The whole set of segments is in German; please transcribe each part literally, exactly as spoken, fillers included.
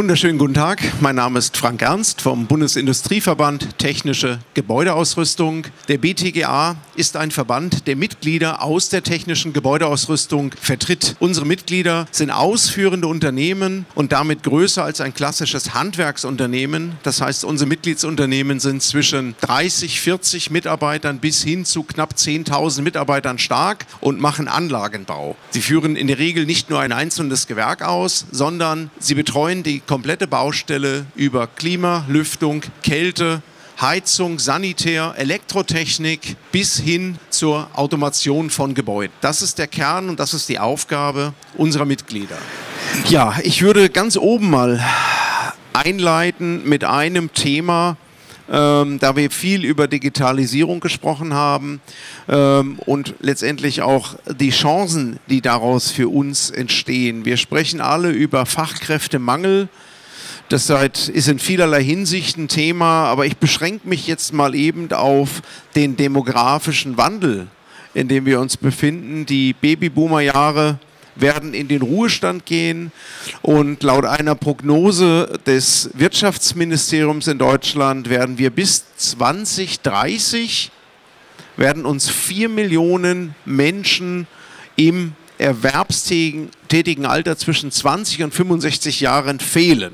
Wunderschönen guten Tag, mein Name ist Frank Ernst vom Bundesindustrieverband Technische Gebäudeausrüstung. Der B T G A ist ein Verband, der Mitglieder aus der technischen Gebäudeausrüstung vertritt. Unsere Mitglieder sind ausführende Unternehmen und damit größer als ein klassisches Handwerksunternehmen. Das heißt, unsere Mitgliedsunternehmen sind zwischen dreißig, vierzig Mitarbeitern bis hin zu knapp zehntausend Mitarbeitern stark und machen Anlagenbau. Sie führen in der Regel nicht nur ein einzelnes Gewerk aus, sondern sie betreuen die komplette Baustelle über Klima, Lüftung, Kälte, Heizung, Sanitär, Elektrotechnik bis hin zur Automation von Gebäuden. Das ist der Kern und das ist die Aufgabe unserer Mitglieder. Ja, ich würde ganz oben mal einleiten mit einem Thema, Ähm, da wir viel über Digitalisierung gesprochen haben ähm, und letztendlich auch die Chancen, die daraus für uns entstehen. Wir sprechen alle über Fachkräftemangel. Das ist in vielerlei Hinsicht ein Thema, aber ich beschränke mich jetzt mal eben auf den demografischen Wandel, in dem wir uns befinden. Die Babyboomer-Jahre werden in den Ruhestand gehen und laut einer Prognose des Wirtschaftsministeriums in Deutschland werden wir bis zwanzig dreißig werden uns vier Millionen Menschen im erwerbstätigen Alter zwischen zwanzig und fünfundsechzig Jahren fehlen.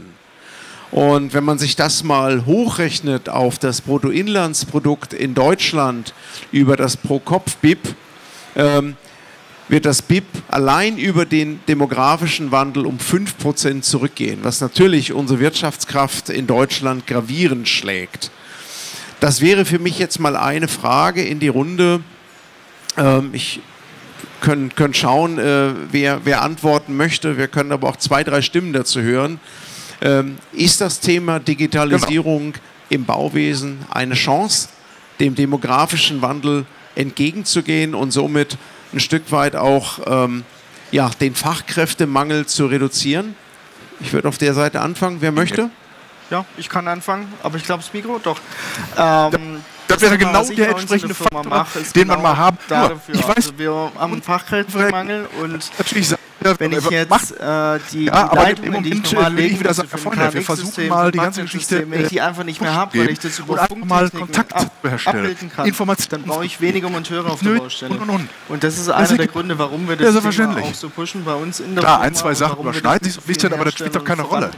Und wenn man sich das mal hochrechnet auf das Bruttoinlandsprodukt in Deutschland über das Pro-Kopf-B I P, ähm, wird das B I P allein über den demografischen Wandel um fünf Prozent zurückgehen, was natürlich unsere Wirtschaftskraft in Deutschland gravierend schlägt. Das wäre für mich jetzt mal eine Frage in die Runde. Ähm, ich können, können schauen, äh, wer, wer antworten möchte. Wir können aber auch zwei, drei Stimmen dazu hören. Ähm, ist das Thema Digitalisierung genau. im Bauwesen eine Chance, dem demografischen Wandel entgegenzugehen und somit ein Stück weit auch ähm, ja, den Fachkräftemangel zu reduzieren? Ich würde auf der Seite anfangen. Wer möchte? Ja, ich kann anfangen, aber ich glaube das Mikro doch. Ähm, das wäre genau der entsprechende Faktor, mache, den genau man mal haben. Dafür. Ich weiß, also wir haben einen Fachkräftemangel und natürlich wenn ich jetzt äh, die, ja, die Leitungen, die ich normal legen muss für ein wir versuchen mal die ganze Geschichte, wenn ich die einfach nicht mehr habe, weil ich das über Funktechniken abbilden kann, dann brauche ich weniger Monteure auf der Baustelle. Und, und. und das ist einer das der Gründe, warum wir das ja, Thema auch so pushen bei uns in der Klar, ein, zwei Sachen überschneiden sich so ein bisschen, aber das spielt doch keine Rolle.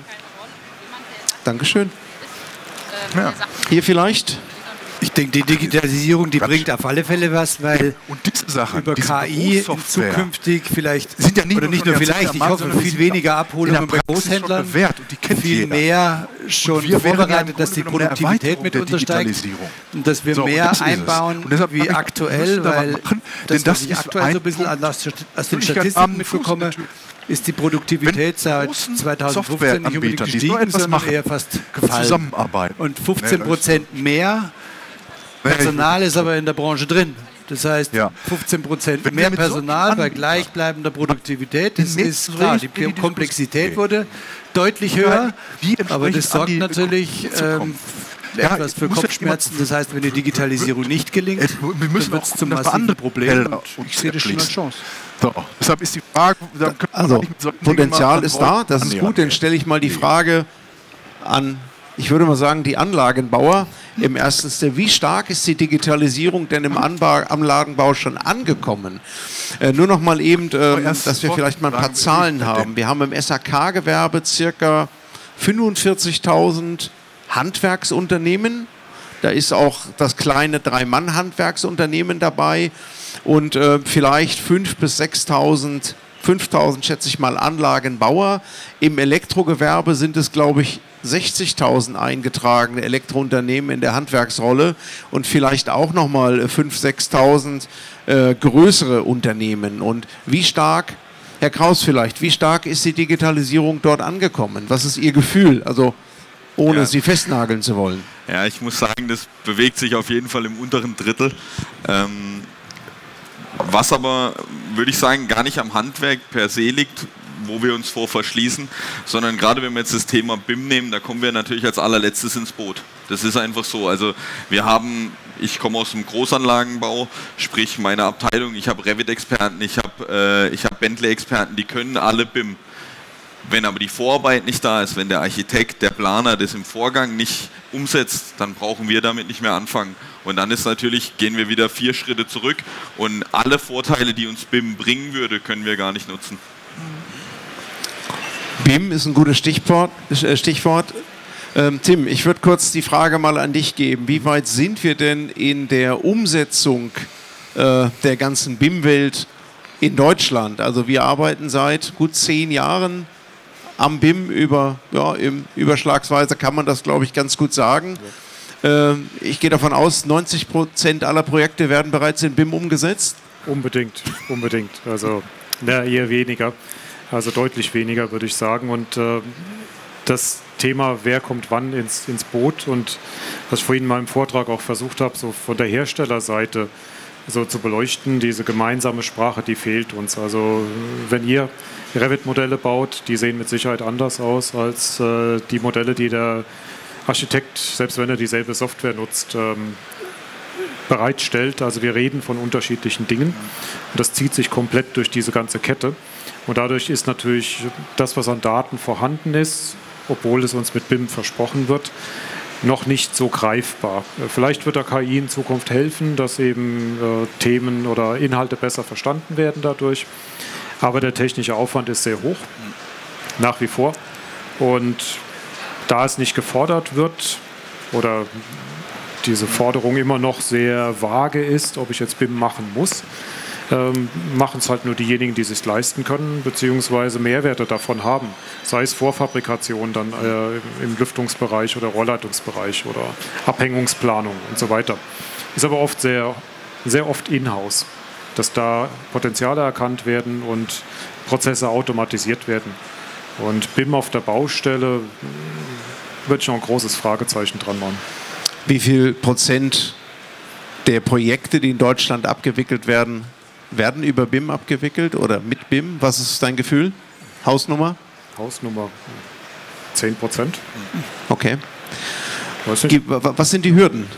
Dankeschön. Ja. Hier vielleicht? Ich denke, die Digitalisierung, die bringt auf alle Fälle was, weil und diese Sachen, über diese K I zukünftig vielleicht, sind ja nicht oder nicht nur vielleicht, ich hoffe, viel weniger Abholungen bei Großhändlern, viel mehr schon vorbereitet, dass die Produktivität mit uns steigt und dass wir so, mehr einbauen wie aktuell, weil das, was ich aktuell so ein bisschen aus den Statistiken mitbekomme, ist die Produktivität seit zweitausendfünfzehn nicht unbedingt gestiegen, sondern eher fast gefallen. Und fünfzehn Prozent mehr Personal ist aber in der Branche drin. Das heißt, fünfzehn Prozent mehr Personal bei gleichbleibender Produktivität. Das ist klar, die Komplexität wurde deutlich höher, aber das sorgt natürlich ähm, etwas für Kopfschmerzen. Das heißt, wenn die Digitalisierung nicht gelingt, dann wird es zum massiven Problem. Und ich sehe das schon als Chance. So, deshalb ist die Frage, also Potenzial ist da, das ist gut, dann stelle ich mal die Frage an, ich würde mal sagen, die Anlagenbauer. Im ersten Step, wie stark ist die Digitalisierung denn im Anba Anlagenbau schon angekommen? Äh, nur noch mal eben, äh, dass wir vielleicht mal ein paar Zahlen haben. Wir haben im S A K-Gewerbe circa fünfundvierzigtausend Handwerksunternehmen. Da ist auch das kleine Drei-Mann-Handwerksunternehmen dabei und äh, vielleicht fünftausend bis sechstausend, fünftausend schätze ich mal Anlagenbauer. Im Elektrogewerbe sind es, glaube ich, sechzigtausend eingetragene Elektrounternehmen in der Handwerksrolle und vielleicht auch nochmal fünftausend, sechstausend äh, größere Unternehmen. Und wie stark, Herr Kraus vielleicht, wie stark ist die Digitalisierung dort angekommen? Was ist Ihr Gefühl? Also ohne ja. Sie festnageln zu wollen. Ja, ich muss sagen, das bewegt sich auf jeden Fall im unteren Drittel. Ähm, was aber, würde ich sagen, gar nicht am Handwerk per se liegt, wo wir uns vor verschließen, sondern gerade wenn wir jetzt das Thema B I M nehmen, da kommen wir natürlich als allerletztes ins Boot. Das ist einfach so. Also wir haben, ich komme aus dem Großanlagenbau, sprich meine Abteilung, ich habe Revit-Experten, ich habe äh, ich habe Bentley-Experten, die können alle B I M. Wenn aber die Vorarbeit nicht da ist, wenn der Architekt, der Planer das im Vorgang nicht umsetzt, dann brauchen wir damit nicht mehr anfangen. Und dann ist natürlich, gehen wir wieder vier Schritte zurück und alle Vorteile, die uns B I M bringen würde, können wir gar nicht nutzen. B I M ist ein gutes Stichwort. Stichwort. Ähm, Tim, ich würde kurz die Frage mal an dich geben. Wie weit sind wir denn in der Umsetzung äh, der ganzen B I M-Welt in Deutschland? Also wir arbeiten seit gut zehn Jahren am B I M, über, ja, im Überschlagsweise kann man das, glaube ich, ganz gut sagen. Ja. Äh, ich gehe davon aus, neunzig Prozent aller Projekte werden bereits in B I M umgesetzt? Unbedingt, unbedingt. Also na, eher weniger, also deutlich weniger, würde ich sagen. Und äh, das Thema, wer kommt wann ins, ins Boot und was ich vorhin in meinem Vortrag auch versucht habe, so von der Herstellerseite so zu beleuchten, diese gemeinsame Sprache, die fehlt uns. Also wenn ihr Revit-Modelle baut, die sehen mit Sicherheit anders aus als äh, die Modelle, die der Architekt, selbst wenn er dieselbe Software nutzt, ähm, bereitstellt. Also wir reden von unterschiedlichen Dingen und das zieht sich komplett durch diese ganze Kette. Und dadurch ist natürlich das, was an Daten vorhanden ist, obwohl es uns mit B I M versprochen wird, noch nicht so greifbar. Vielleicht wird der K I in Zukunft helfen, dass eben äh, Themen oder Inhalte besser verstanden werden dadurch. Aber der technische Aufwand ist sehr hoch, nach wie vor. Und da es nicht gefordert wird oder diese Forderung immer noch sehr vage ist, ob ich jetzt B I M machen muss, ähm, machen es halt nur diejenigen, die es sich leisten können, beziehungsweise Mehrwerte davon haben. Sei es Vorfabrikation dann äh, im Lüftungsbereich oder Rohrleitungsbereich oder Abhängungsplanung und so weiter. Ist aber oft sehr, sehr oft in-house, dass da Potenziale erkannt werden und Prozesse automatisiert werden. Und B I M auf der Baustelle würde ich noch ein großes Fragezeichen dran machen. Wie viel Prozent der Projekte, die in Deutschland abgewickelt werden, werden über B I M abgewickelt oder mit B I M? Was ist dein Gefühl? Hausnummer? Hausnummer zehn Prozent. Okay. Was sind die Hürden?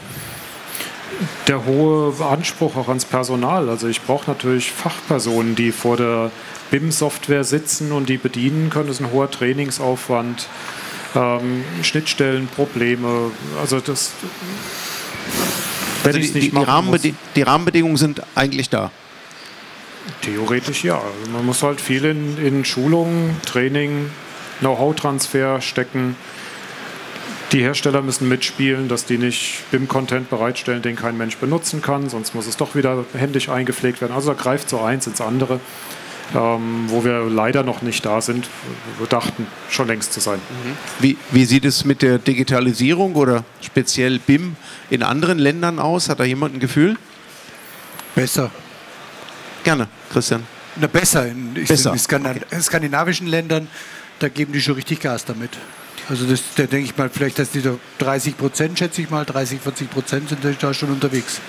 Der hohe Anspruch auch ans Personal. Also ich brauche natürlich Fachpersonen, die vor der B I M-Software sitzen und die bedienen können. Das ist ein hoher Trainingsaufwand, ähm, Schnittstellenprobleme. Also das, wenn also ich die, nicht die, Rahmenbedi muss, die Rahmenbedingungen sind eigentlich da. Theoretisch ja. Also man muss halt viel in, in Schulung, Training, Know-how-Transfer stecken. Die Hersteller müssen mitspielen, dass die nicht B I M-Content bereitstellen, den kein Mensch benutzen kann, sonst muss es doch wieder händisch eingepflegt werden. Also da greift so eins ins andere, ähm, wo wir leider noch nicht da sind. Wir dachten, schon längst zu sein. Wie, wie sieht es mit der Digitalisierung oder speziell B I M in anderen Ländern aus? Hat da jemand ein Gefühl? Besser. Gerne, Christian. Na, besser. In, besser. in Skandin okay. skandinavischen Ländern, da geben die schon richtig Gas damit. Also das, da denke ich mal, vielleicht, dass die da dreißig Prozent, schätze ich mal, dreißig, vierzig Prozent sind da schon unterwegs.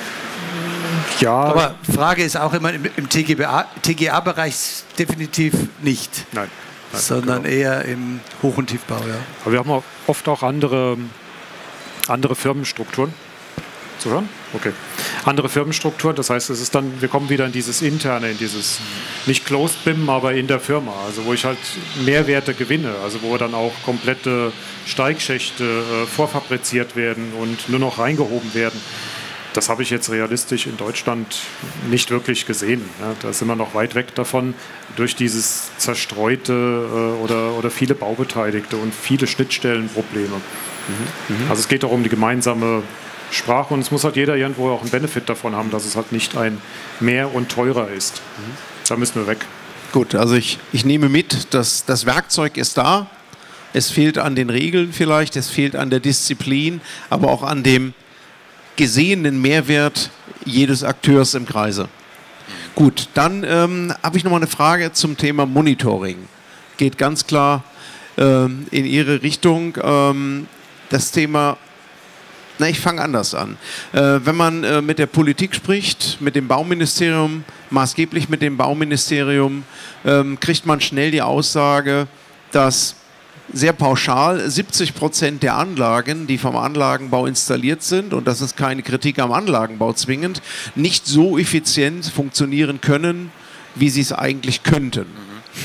Ja. Aber Frage ist auch immer, im, im T G A-Bereich definitiv nicht. Nein. Nein sondern genau. eher im Hoch- und Tiefbau, ja. Aber wir haben auch oft auch andere, andere Firmenstrukturen. Zu hören? Okay. Andere Firmenstrukturen, das heißt, es ist dann, wir kommen wieder in dieses Interne, in dieses, nicht Closed B I M, aber in der Firma, also wo ich halt Mehrwerte gewinne, also wo dann auch komplette Steigschächte äh, vorfabriziert werden und nur noch reingehoben werden. Das habe ich jetzt realistisch in Deutschland nicht wirklich gesehen. Ja, da sind wir noch weit weg davon, durch dieses zerstreute äh, oder, oder viele Baubeteiligte und viele Schnittstellenprobleme. Mhm. Mhm. Also es geht auch um die gemeinsame Sprache und es muss halt jeder irgendwo auch einen Benefit davon haben, dass es halt nicht ein mehr und teurer ist. Mhm. Da müssen wir weg. Gut, also ich, ich nehme mit, dass das Werkzeug ist da. Es fehlt an den Regeln vielleicht, es fehlt an der Disziplin, aber auch an dem gesehenen Mehrwert jedes Akteurs im Kreise. Gut, dann ähm, habe ich noch mal eine Frage zum Thema Monitoring. Geht ganz klar ähm, in Ihre Richtung. Ähm, das Thema Na, ich fange anders an. Äh, wenn man äh, mit der Politik spricht, mit dem Bauministerium, maßgeblich mit dem Bauministerium, ähm, kriegt man schnell die Aussage, dass sehr pauschal siebzig Prozent der Anlagen, die vom Anlagenbau installiert sind, und das ist keine Kritik am Anlagenbau zwingend, nicht so effizient funktionieren können, wie sie es eigentlich könnten.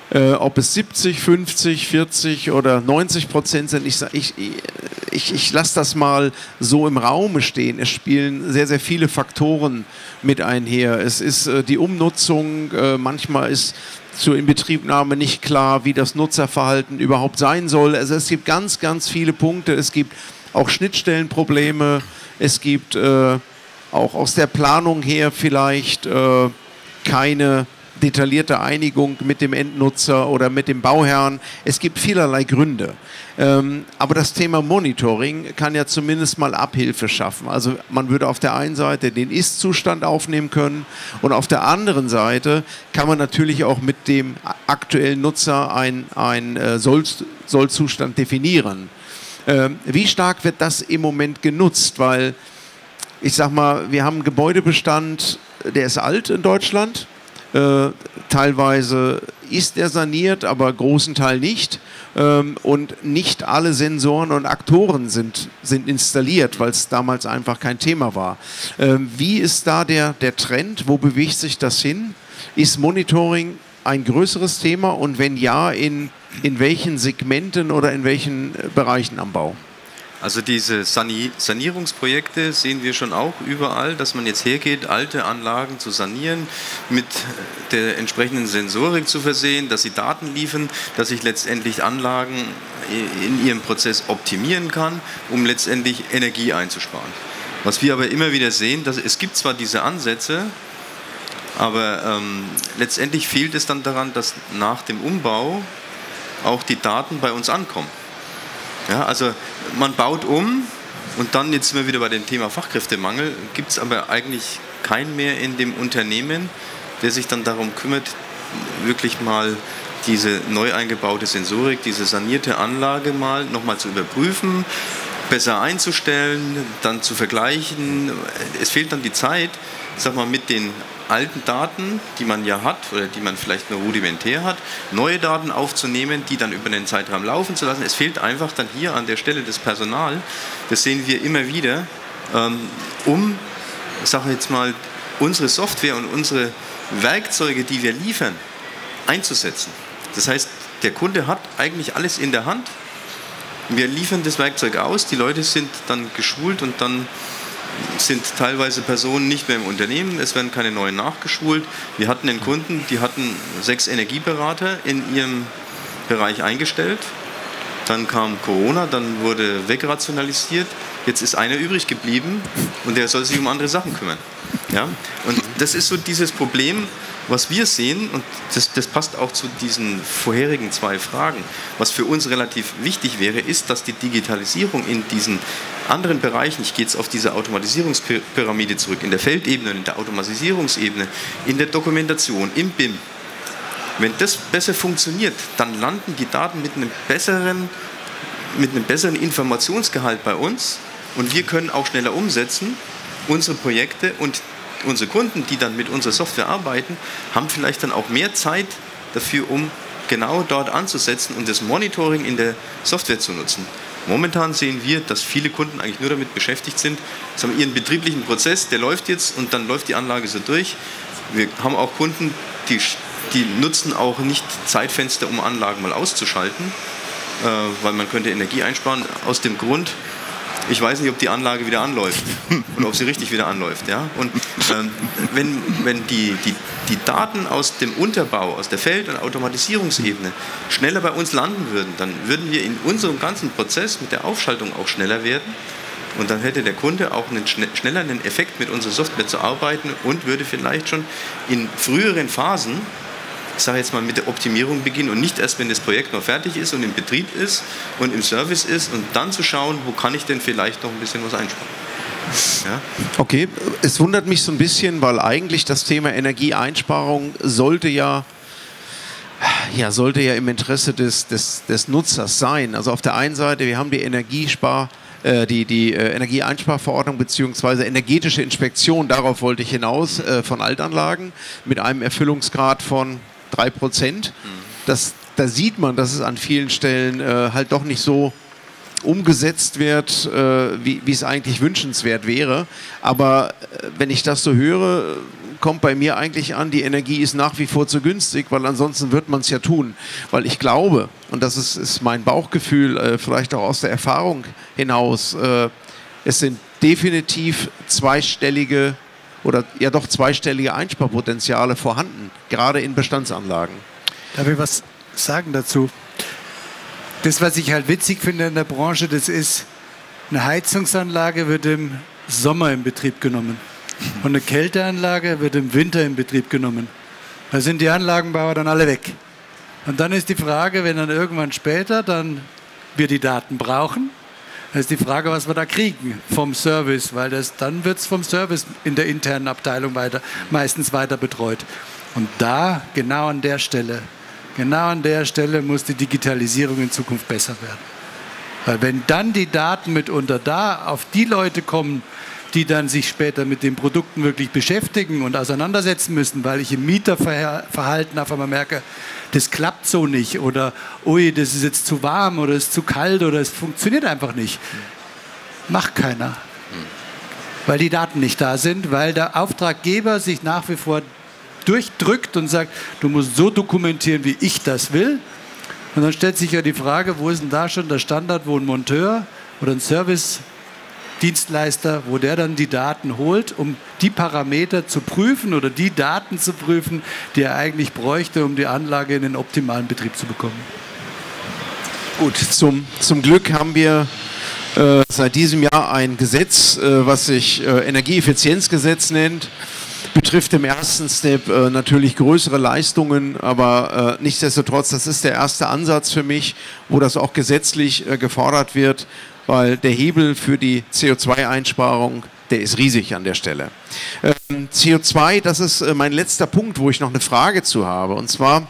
Äh, ob es siebzig, fünfzig, vierzig oder neunzig Prozent sind, ich, ich, ich, ich lasse das mal so im Raum stehen. Es spielen sehr, sehr viele Faktoren mit einher. Es ist äh, die Umnutzung, äh, manchmal ist zur Inbetriebnahme nicht klar, wie das Nutzerverhalten überhaupt sein soll. Also es gibt ganz, ganz viele Punkte. Es gibt auch Schnittstellenprobleme. Es gibt äh, auch aus der Planung her vielleicht äh, keine detaillierte Einigung mit dem Endnutzer oder mit dem Bauherrn. Es gibt vielerlei Gründe. Ähm, aber das Thema Monitoring kann ja zumindest mal Abhilfe schaffen. Also man würde auf der einen Seite den Ist-Zustand aufnehmen können und auf der anderen Seite kann man natürlich auch mit dem aktuellen Nutzer ein, ein äh, Soll, Soll-Zustand definieren. Ähm, wie stark wird das im Moment genutzt? Weil ich sag mal, wir haben einen Gebäudebestand, der ist alt in Deutschland. Äh, teilweise ist er saniert, aber großen Teil nicht. Ähm, und nicht alle Sensoren und Aktoren sind, sind installiert, weil es damals einfach kein Thema war. Ähm, wie ist da der, der Trend? Wo bewegt sich das hin? Ist Monitoring ein größeres Thema? Und wenn ja, in, in welchen Segmenten oder in welchen Bereichen am Bau? Also diese Sanierungsprojekte sehen wir schon auch überall, dass man jetzt hergeht, alte Anlagen zu sanieren, mit der entsprechenden Sensorik zu versehen, dass sie Daten liefern, dass ich letztendlich Anlagen in ihrem Prozess optimieren kann, um letztendlich Energie einzusparen. Was wir aber immer wieder sehen, dass es gibt zwar diese Ansätze, aber ähm, letztendlich fehlt es dann daran, dass nach dem Umbau auch die Daten bei uns ankommen. Ja, also man baut um und dann, jetzt sind wir wieder bei dem Thema Fachkräftemangel, gibt es aber eigentlich keinen mehr in dem Unternehmen, der sich dann darum kümmert, wirklich mal diese neu eingebaute Sensorik, diese sanierte Anlage mal nochmal zu überprüfen, besser einzustellen, dann zu vergleichen. Es fehlt dann die Zeit, sag mal, mit den alten Daten, die man ja hat oder die man vielleicht nur rudimentär hat, neue Daten aufzunehmen, die dann über den Zeitraum laufen zu lassen. Es fehlt einfach dann hier an der Stelle das Personal, das sehen wir immer wieder, ähm, um, ich sage jetzt mal, unsere Software und unsere Werkzeuge, die wir liefern, einzusetzen. Das heißt, der Kunde hat eigentlich alles in der Hand. Wir liefern das Werkzeug aus, die Leute sind dann geschult und dann sind teilweise Personen nicht mehr im Unternehmen, es werden keine neuen nachgeschult. Wir hatten einen Kunden, die hatten sechs Energieberater in ihrem Bereich eingestellt. Dann kam Corona, dann wurde wegrationalisiert. Jetzt ist einer übrig geblieben und der soll sich um andere Sachen kümmern. Ja? Und das ist so dieses Problem, was wir sehen, und das, das passt auch zu diesen vorherigen zwei Fragen. Was für uns relativ wichtig wäre, ist, dass die Digitalisierung in diesen anderen Bereichen, ich gehe jetzt auf diese Automatisierungspyramide zurück, in der Feldebene, in der Automatisierungsebene, in der Dokumentation, im B I M, wenn das besser funktioniert, dann landen die Daten mit einem besseren, mit einem besseren Informationsgehalt bei uns und wir können auch schneller umsetzen, unsere Projekte, und unsere Kunden, die dann mit unserer Software arbeiten, haben vielleicht dann auch mehr Zeit dafür, um genau dort anzusetzen und das Monitoring in der Software zu nutzen. Momentan sehen wir, dass viele Kunden eigentlich nur damit beschäftigt sind, sie haben ihren betrieblichen Prozess, der läuft jetzt und dann läuft die Anlage so durch. Wir haben auch Kunden, die, die nutzen auch nicht Zeitfenster, um Anlagen mal auszuschalten, äh, weil man könnte Energie einsparen, aus dem Grund, ich weiß nicht, ob die Anlage wieder anläuft und ob sie richtig wieder anläuft. Ja? Und ähm, wenn, wenn die, die, die Daten aus dem Unterbau, aus der Feld- und Automatisierungsebene schneller bei uns landen würden, dann würden wir in unserem ganzen Prozess mit der Aufschaltung auch schneller werden. Und dann hätte der Kunde auch einen schnelleren Effekt, mit unserer Software zu arbeiten und würde vielleicht schon in früheren Phasen, ich sage jetzt mal, mit der Optimierung beginnen und nicht erst, wenn das Projekt noch fertig ist und im Betrieb ist und im Service ist, und dann zu schauen, wo kann ich denn vielleicht noch ein bisschen was einsparen. Ja? Okay, es wundert mich so ein bisschen, weil eigentlich das Thema Energieeinsparung sollte ja, ja, sollte ja im Interesse des, des, des Nutzers sein. Also auf der einen Seite, wir haben die Energiespar- die, die äh, Energieeinsparverordnung bzw. energetische Inspektion, darauf wollte ich hinaus, äh, von Altanlagen mit einem Erfüllungsgrad von drei Prozent. Das, da sieht man, dass es an vielen Stellen äh, halt doch nicht so umgesetzt wird, äh, wie, wie es eigentlich wünschenswert wäre. Aber äh, wenn ich das so höre, kommt bei mir eigentlich an, die Energie ist nach wie vor zu günstig, weil ansonsten wird man es ja tun. Weil ich glaube, und das ist, ist mein Bauchgefühl, äh, vielleicht auch aus der Erfahrung hinaus, äh, es sind definitiv zweistellige oder ja doch zweistellige Einsparpotenziale vorhanden, gerade in Bestandsanlagen. Darf ich was sagen dazu? Das, was ich halt witzig finde in der Branche, das ist, eine Heizungsanlage wird im Sommer in Betrieb genommen und eine Kälteanlage wird im Winter in Betrieb genommen. Da sind die Anlagenbauer dann alle weg. Und dann ist die Frage, wenn dann irgendwann später dann wir die Daten brauchen, dann ist die Frage, was wir da kriegen vom Service, weil das, dann wird es vom Service in der internen Abteilung weiter, meistens weiter betreut. Und da, genau an der Stelle, Genau an der Stelle muss die Digitalisierung in Zukunft besser werden. Weil wenn dann die Daten mitunter da auf die Leute kommen, die dann sich später mit den Produkten wirklich beschäftigen und auseinandersetzen müssen, weil ich im Mieterverhalten auf einmal merke, das klappt so nicht oder ui, das ist jetzt zu warm oder es ist zu kalt oder es funktioniert einfach nicht. Macht keiner. Weil die Daten nicht da sind, weil der Auftraggeber sich nach wie vor durchdrückt und sagt, du musst so dokumentieren, wie ich das will. Und dann stellt sich ja die Frage, wo ist denn da schon der Standard, wo ein Monteur oder ein Service-Dienstleister, wo der dann die Daten holt, um die Parameter zu prüfen oder die Daten zu prüfen, die er eigentlich bräuchte, um die Anlage in den optimalen Betrieb zu bekommen. Gut, zum, zum Glück haben wir äh, seit diesem Jahr ein Gesetz, äh, was sich äh, Energieeffizienzgesetz nennt. Betrifft im ersten Step äh, natürlich größere Leistungen, aber äh, nichtsdestotrotz, das ist der erste Ansatz für mich, wo das auch gesetzlich äh, gefordert wird, weil der Hebel für die C O zwei Einsparung, der ist riesig an der Stelle. Ähm, C O zwei, das ist äh, mein letzter Punkt, wo ich noch eine Frage zu habe, und zwar,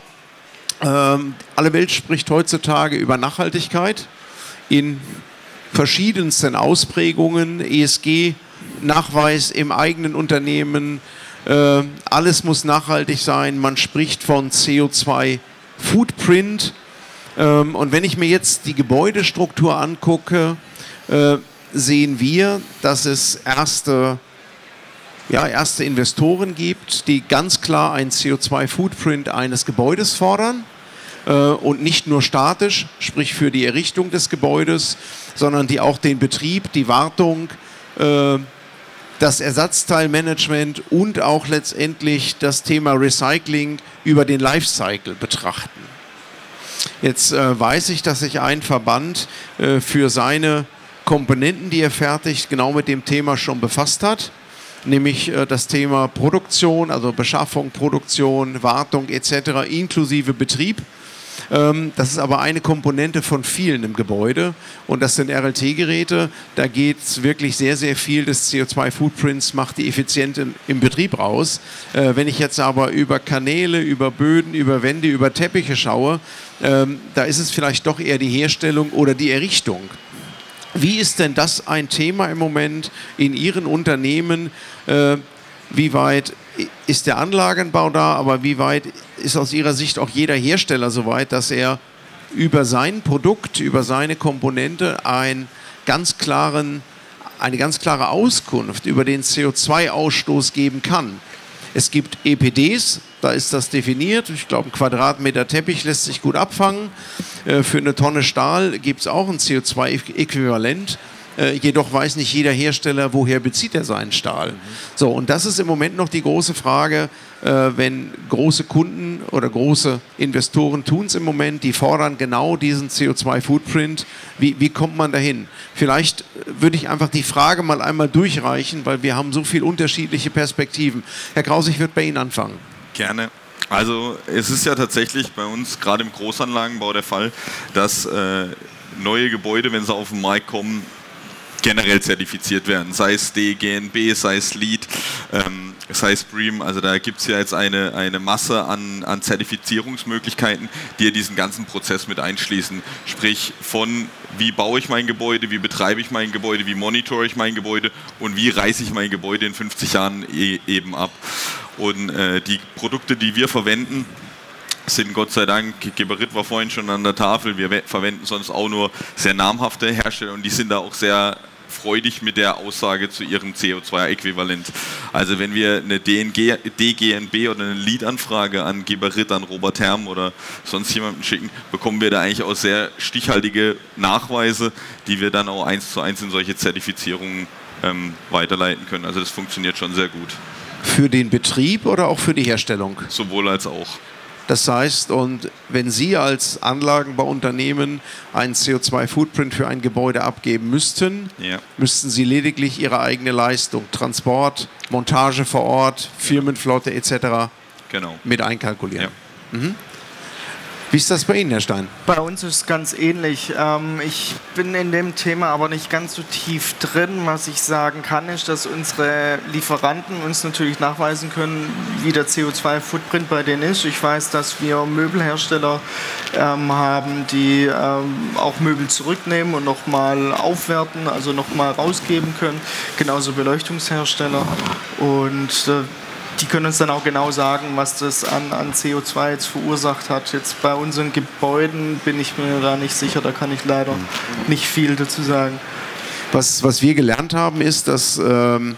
ähm, alle Welt spricht heutzutage über Nachhaltigkeit in verschiedensten Ausprägungen, E S G-Nachweis im eigenen Unternehmen, Äh, alles muss nachhaltig sein, man spricht von C O zwei Footprint ähm, und wenn ich mir jetzt die Gebäudestruktur angucke, äh, sehen wir, dass es erste, ja, erste Investoren gibt, die ganz klar einen C O zwei Footprint eines Gebäudes fordern äh, und nicht nur statisch, sprich für die Errichtung des Gebäudes, sondern die auch den Betrieb, die Wartung, äh, das Ersatzteilmanagement und auch letztendlich das Thema Recycling über den Lifecycle betrachten. Jetzt äh, weiß ich, dass sich ein Verband äh, für seine Komponenten, die er fertigt, genau mit dem Thema schon befasst hat, nämlich äh, das Thema Produktion, also Beschaffung, Produktion, Wartung et cetera inklusive Betrieb. Das ist aber eine Komponente von vielen im Gebäude und das sind R L T-Geräte. Da geht es wirklich sehr, sehr viel des C O zwei Footprints, macht die effizient im, im Betrieb raus. Äh, wenn ich jetzt aber über Kanäle, über Böden, über Wände, über Teppiche schaue, ähm, da ist es vielleicht doch eher die Herstellung oder die Errichtung. Wie ist denn das ein Thema im Moment in Ihren Unternehmen? Äh, wie weit ist der Anlagenbau da, aber wie weit ist aus Ihrer Sicht auch jeder Hersteller so weit, dass er über sein Produkt, über seine Komponente einen ganz klaren, eine ganz klare Auskunft über den C O zwei Ausstoß geben kann? Es gibt E P Ds, da ist das definiert. Ich glaube, ein Quadratmeter Teppich lässt sich gut abfangen. Äh, für eine Tonne Stahl gibt es auch ein C O zwei Äquivalent. Äh, jedoch weiß nicht jeder Hersteller, woher bezieht er seinen Stahl. So, und das ist im Moment noch die große Frage, äh, wenn große Kunden oder große Investoren tun es im Moment, die fordern genau diesen C O zwei Footprint. Wie, wie kommt man dahin? Vielleicht würde ich einfach die Frage mal einmal durchreichen, weil wir haben so viele unterschiedliche Perspektiven. Herr Krause, ich würde bei Ihnen anfangen. Gerne. Also es ist ja tatsächlich bei uns gerade im Großanlagenbau der Fall, dass äh, neue Gebäude, wenn sie auf den Markt kommen, generell zertifiziert werden, sei es D G N B, sei es LEED, ähm, sei es BREEAM, also da gibt es ja jetzt eine, eine Masse an, an Zertifizierungsmöglichkeiten, die ja diesen ganzen Prozess mit einschließen, sprich von wie baue ich mein Gebäude, wie betreibe ich mein Gebäude, wie monitore ich mein Gebäude und wie reiße ich mein Gebäude in fünfzig Jahren e eben ab. Und äh, die Produkte, die wir verwenden, sind Gott sei Dank, Geberit war vorhin schon an der Tafel, wir verwenden sonst auch nur sehr namhafte Hersteller und die sind da auch sehr freudig mit der Aussage zu ihrem C O zwei Äquivalent. Also wenn wir eine D G N B oder eine Lead-Anfrage an Geberit, an Robert Herm oder sonst jemanden schicken, bekommen wir da eigentlich auch sehr stichhaltige Nachweise, die wir dann auch eins zu eins in solche Zertifizierungen ähm, weiterleiten können. Also das funktioniert schon sehr gut. Für den Betrieb oder auch für die Herstellung? Sowohl als auch. Das heißt, und wenn Sie als Anlagenbauunternehmen einen C O zwei Footprint für ein Gebäude abgeben müssten, ja. müssten Sie lediglich Ihre eigene Leistung, Transport, Montage vor Ort, Firmenflotte et cetera genau. mit einkalkulieren. Ja. Mhm. Wie ist das bei Ihnen, Herr Stein? Bei uns ist es ganz ähnlich. Ich bin in dem Thema aber nicht ganz so tief drin. Was ich sagen kann, ist, dass unsere Lieferanten uns natürlich nachweisen können, wie der C O zwei Footprint bei denen ist. Ich weiß, dass wir Möbelhersteller ähm, haben, die ähm, auch Möbel zurücknehmen und nochmal aufwerten, also nochmal rausgeben können. Genauso Beleuchtungshersteller. Und äh, die können uns dann auch genau sagen, was das an, an C O zwei jetzt verursacht hat. Jetzt bei unseren Gebäuden bin ich mir da nicht sicher, da kann ich leider nicht viel dazu sagen. Was, was wir gelernt haben, ist, dass ähm,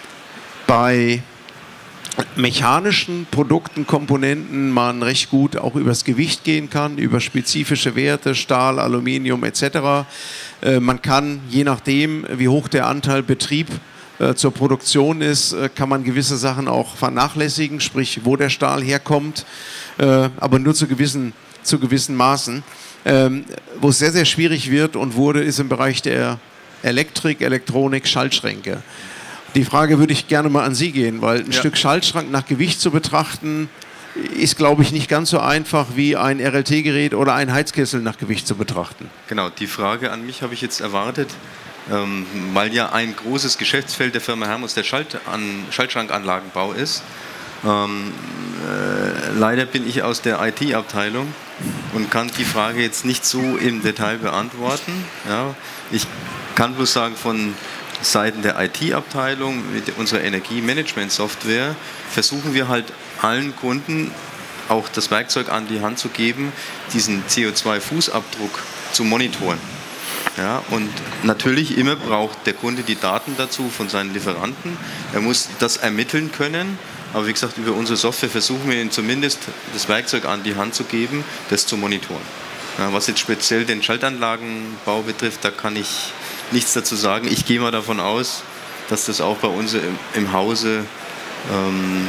bei mechanischen Produkten, Komponenten man recht gut auch übers Gewicht gehen kann, über spezifische Werte, Stahl, Aluminium et cetera. Äh, man kann, je nachdem, wie hoch der Anteil Betrieb zur Produktion ist, kann man gewisse Sachen auch vernachlässigen, sprich wo der Stahl herkommt, aber nur zu gewissen, zu gewissen Maßen. Wo es sehr, sehr schwierig wird und wurde, ist im Bereich der Elektrik, Elektronik, Schaltschränke. Die Frage würde ich gerne mal an Sie gehen, weil ein ja. Stück Schaltschrank nach Gewicht zu betrachten, ist, glaube ich, nicht ganz so einfach wie ein R L T-Gerät oder ein Heizkessel nach Gewicht zu betrachten. Genau, die Frage an mich habe ich jetzt erwartet. Ähm, weil ja ein großes Geschäftsfeld der Firma Hermes der Schalt an, Schaltschrankanlagenbau ist. Ähm, äh, leider bin ich aus der I T-Abteilung und kann die Frage jetzt nicht so im Detail beantworten. Ja, ich kann bloß sagen, von Seiten der I T-Abteilung mit unserer Energiemanagement-Software versuchen wir halt allen Kunden auch das Werkzeug an die Hand zu geben, diesen C O zwei Fußabdruck zu monitoren. Ja, und natürlich immer braucht der Kunde die Daten dazu von seinen Lieferanten. Er muss das ermitteln können, aber wie gesagt, über unsere Software versuchen wir ihm zumindest das Werkzeug an die Hand zu geben, das zu monitoren. Ja, was jetzt speziell den Schaltanlagenbau betrifft, da kann ich nichts dazu sagen. Ich gehe mal davon aus, dass das auch bei uns im, im Hause ähm,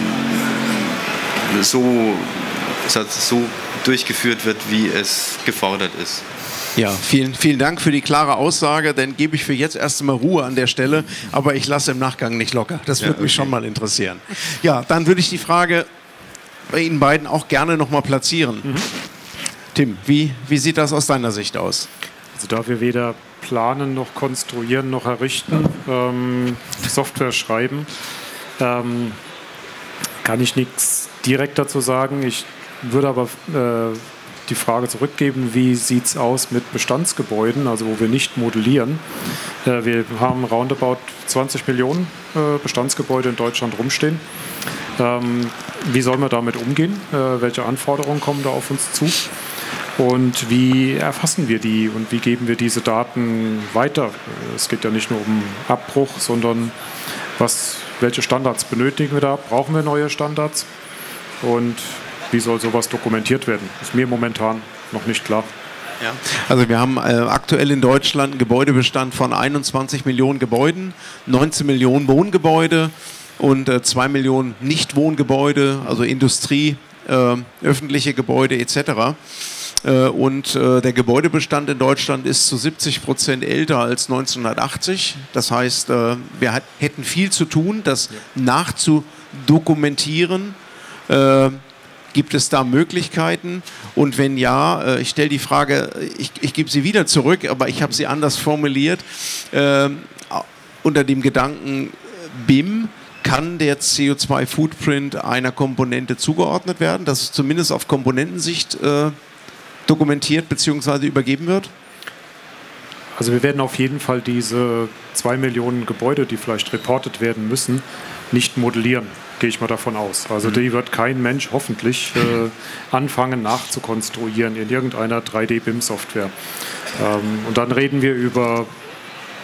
so, so durchgeführt wird, wie es gefordert ist. Ja, vielen, vielen Dank für die klare Aussage, dann gebe ich für jetzt erst mal Ruhe an der Stelle, aber ich lasse im Nachgang nicht locker. Das würde ja, okay. mich schon mal interessieren. Ja, dann würde ich die Frage bei Ihnen beiden auch gerne noch mal platzieren. Mhm. Tim, wie, wie sieht das aus deiner Sicht aus? Also da wir weder planen, noch konstruieren, noch errichten, ähm, Software schreiben, ähm, kann ich nichts direkt dazu sagen. Ich würde aber äh, die Frage zurückgeben, wie sieht es aus mit Bestandsgebäuden, also wo wir nicht modellieren. Äh, wir haben roundabout zwanzig Millionen äh, Bestandsgebäude in Deutschland rumstehen. Ähm, wie sollen wir damit umgehen? Äh, welche Anforderungen kommen da auf uns zu? Und wie erfassen wir die und wie geben wir diese Daten weiter? Es geht ja nicht nur um Abbruch, sondern was, welche Standards benötigen wir da? Brauchen wir neue Standards? Und wie soll sowas dokumentiert werden? Ist mir momentan noch nicht klar. Ja. Also wir haben äh, aktuell in Deutschland einen Gebäudebestand von einundzwanzig Millionen Gebäuden, neunzehn Millionen Wohngebäude und äh, zwei Millionen Nichtwohngebäude, also Industrie, äh, öffentliche Gebäude et cetera. Äh, und äh, der Gebäudebestand in Deutschland ist zu siebzig Prozent älter als neunzehnhundertachtzig. Das heißt, äh, wir hat, hätten viel zu tun, das ja. nachzudokumentieren. Äh, Gibt es da Möglichkeiten? Und wenn ja, ich stelle die Frage, ich, ich gebe sie wieder zurück, aber ich habe sie anders formuliert, äh, unter dem Gedanken B I M, kann der C O zwei Footprint einer Komponente zugeordnet werden, dass es zumindest auf Komponentensicht äh, dokumentiert bzw. übergeben wird? Also wir werden auf jeden Fall diese zwei Millionen Gebäude, die vielleicht reportet werden müssen, nicht modellieren. Gehe ich mal davon aus. Also die wird kein Mensch hoffentlich äh, anfangen nachzukonstruieren in irgendeiner drei D B I M Software. Ähm, und dann reden wir über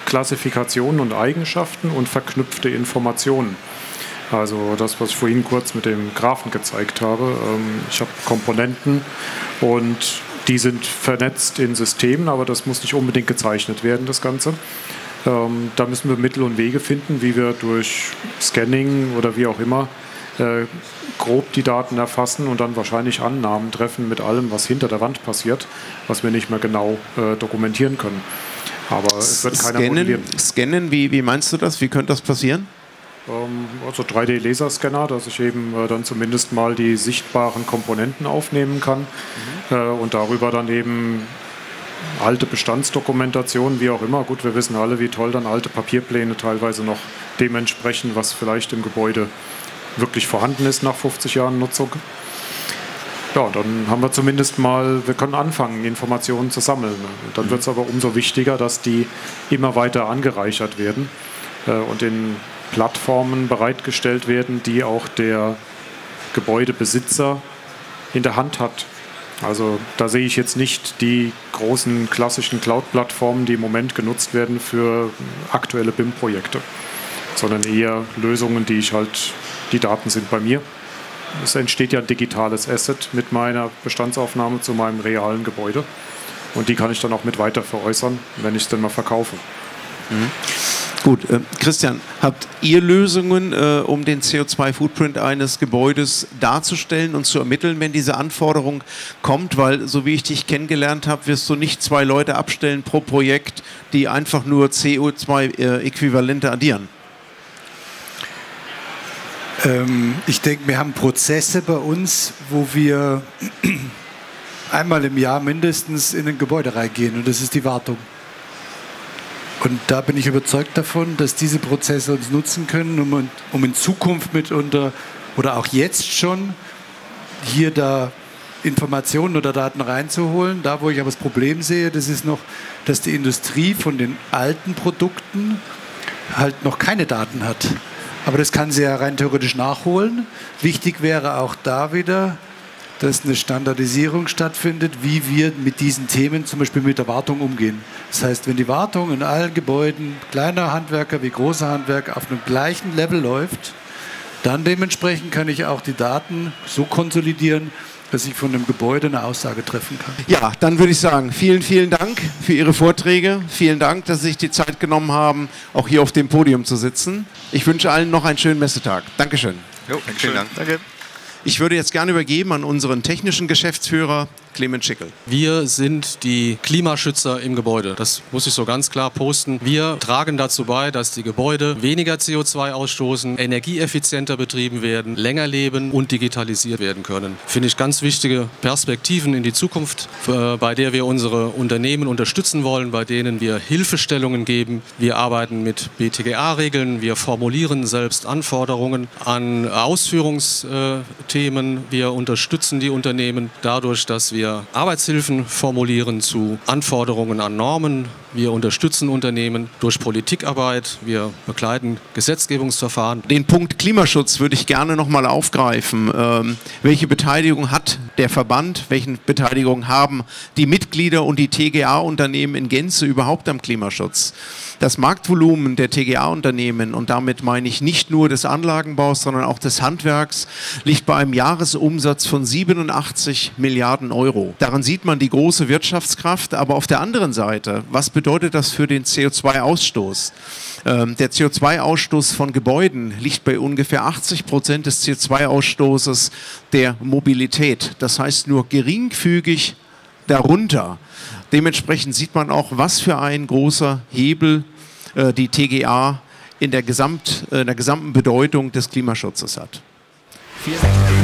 Klassifikationen und Eigenschaften und verknüpfte Informationen. Also das, was ich vorhin kurz mit dem Graphen gezeigt habe. Ich habe Komponenten und die sind vernetzt in Systemen, aber das muss nicht unbedingt gezeichnet werden, das Ganze. Da müssen wir Mittel und Wege finden, wie wir durch Scanning oder wie auch immer grob die Daten erfassen und dann wahrscheinlich Annahmen treffen mit allem, was hinter der Wand passiert, was wir nicht mehr genau dokumentieren können. Aber es wird keiner modellieren. Scannen, wie, wie meinst du das? Wie könnte das passieren? Also drei D-Laserscanner, dass ich eben dann zumindest mal die sichtbaren Komponenten aufnehmen kann mhm. und darüber dann eben alte Bestandsdokumentationen, wie auch immer. Gut, wir wissen alle, wie toll dann alte Papierpläne teilweise noch dementsprechend, was vielleicht im Gebäude wirklich vorhanden ist nach fünfzig Jahren Nutzung. Ja, dann haben wir zumindest mal, wir können anfangen, Informationen zu sammeln. Dann wird es aber umso wichtiger, dass die immer weiter angereichert werden und in Plattformen bereitgestellt werden, die auch der Gebäudebesitzer in der Hand hat. Also da sehe ich jetzt nicht die großen klassischen Cloud-Plattformen, die im Moment genutzt werden für aktuelle B I M-Projekte, sondern eher Lösungen, die ich halt, die Daten sind bei mir. Es entsteht ja ein digitales Asset mit meiner Bestandsaufnahme zu meinem realen Gebäude und die kann ich dann auch mit weiter veräußern, wenn ich es dann mal verkaufe. Mhm. Gut, äh, Christian, habt ihr Lösungen, äh, um den C O zwei Footprint eines Gebäudes darzustellen und zu ermitteln, wenn diese Anforderung kommt? Weil, so wie ich dich kennengelernt habe, wirst du nicht zwei Leute abstellen pro Projekt, die einfach nur C O zwei Äquivalente addieren. Ähm, ich denke, wir haben Prozesse bei uns, wo wir einmal im Jahr mindestens in ein Gebäude reingehen und das ist die Wartung. Und da bin ich überzeugt davon, dass diese Prozesse uns nutzen können, um, um in Zukunft mitunter oder auch jetzt schon hier da Informationen oder Daten reinzuholen. Da, wo ich aber das Problem sehe, das ist noch, dass die Industrie von den alten Produkten halt noch keine Daten hat. Aber das kann sie ja rein theoretisch nachholen. Wichtig wäre auch da wieder, dass eine Standardisierung stattfindet, wie wir mit diesen Themen, zum Beispiel mit der Wartung, umgehen. Das heißt, wenn die Wartung in allen Gebäuden, kleiner Handwerker wie großer Handwerker, auf einem gleichen Level läuft, dann dementsprechend kann ich auch die Daten so konsolidieren, dass ich von einem Gebäude eine Aussage treffen kann. Ja, dann würde ich sagen, vielen, vielen Dank für Ihre Vorträge. Vielen Dank, dass Sie sich die Zeit genommen haben, auch hier auf dem Podium zu sitzen. Ich wünsche allen noch einen schönen Messetag. Dankeschön. Jo, vielen Dank. Danke. Ich würde jetzt gerne übergeben an unseren technischen Geschäftsführer, Clemens Schickel. Wir sind die Klimaschützer im Gebäude. Das muss ich so ganz klar posten. Wir tragen dazu bei, dass die Gebäude weniger C O zwei ausstoßen, energieeffizienter betrieben werden, länger leben und digitalisiert werden können. Finde ich ganz wichtige Perspektiven in die Zukunft, bei der wir unsere Unternehmen unterstützen wollen, bei denen wir Hilfestellungen geben. Wir arbeiten mit B T G A-Regeln, wir formulieren selbst Anforderungen an Ausführungsthemen. Wir unterstützen die Unternehmen dadurch, dass wir Arbeitshilfen formulieren zu Anforderungen an Normen. Wir unterstützen Unternehmen durch Politikarbeit. Wir begleiten Gesetzgebungsverfahren. Den Punkt Klimaschutz würde ich gerne noch mal aufgreifen. Ähm, welche Beteiligung hat der Verband? Welche Beteiligung haben die Mitglieder und die T G A-Unternehmen in Gänze überhaupt am Klimaschutz? Das Marktvolumen der T G A-Unternehmen, und damit meine ich nicht nur des Anlagenbaus, sondern auch des Handwerks, liegt bei einem Jahresumsatz von siebenundachtzig Milliarden Euro. Daran sieht man die große Wirtschaftskraft, aber auf der anderen Seite, was bedeutet das für den C O zwei Ausstoß? Ähm, der C O zwei Ausstoß von Gebäuden liegt bei ungefähr achtzig Prozent des C O zwei Ausstoßes der Mobilität. Das heißt nur geringfügig darunter. Dementsprechend sieht man auch, was für ein großer Hebel äh, die T G A in der, Gesamt, äh, in der gesamten Bedeutung des Klimaschutzes hat. Vielen Dank.